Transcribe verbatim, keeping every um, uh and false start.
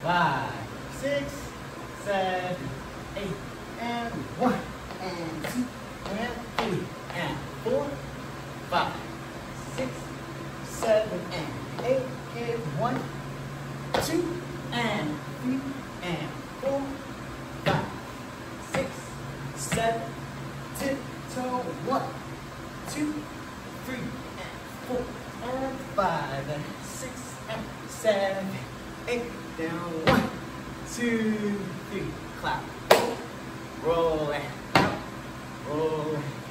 Five, six, seven, eight, and one, and two, and three, and four, five, six, seven, and eight, and one, two, and three, and four, five, six, seven, tiptoe, one, two, three, and four, and five, and six, and seven, eight, down, one, two, three, clap, roll, and out, roll,